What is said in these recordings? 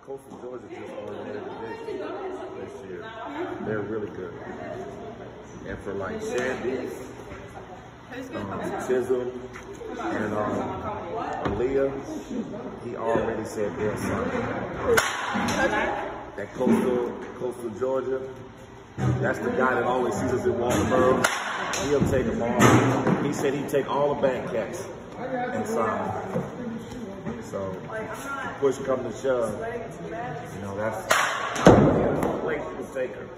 Coastal Georgia just already this year. They're really good. And for like Shandy, Chisholm, and Aaliyah, he already said their son. That Coastal Georgia, that's the guy that always sees us in Walterboro. He'll take them all. He said he'd take all the bank cats and sign. So, if push come to shove, you know, that's the place to take her.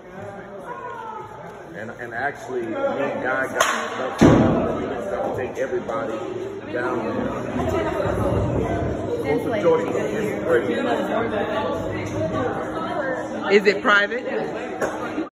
And actually, me and Guy got stuff to take everybody down there. Coastal Georgia is great. Is it private?